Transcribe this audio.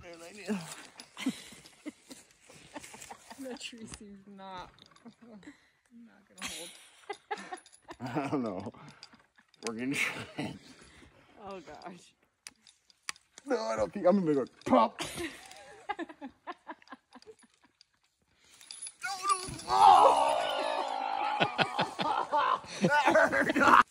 That tree seems not gonna hold. I don't know. We're gonna try. Oh gosh. No, I don't think I'm gonna go pop. No. Oh! That hurt.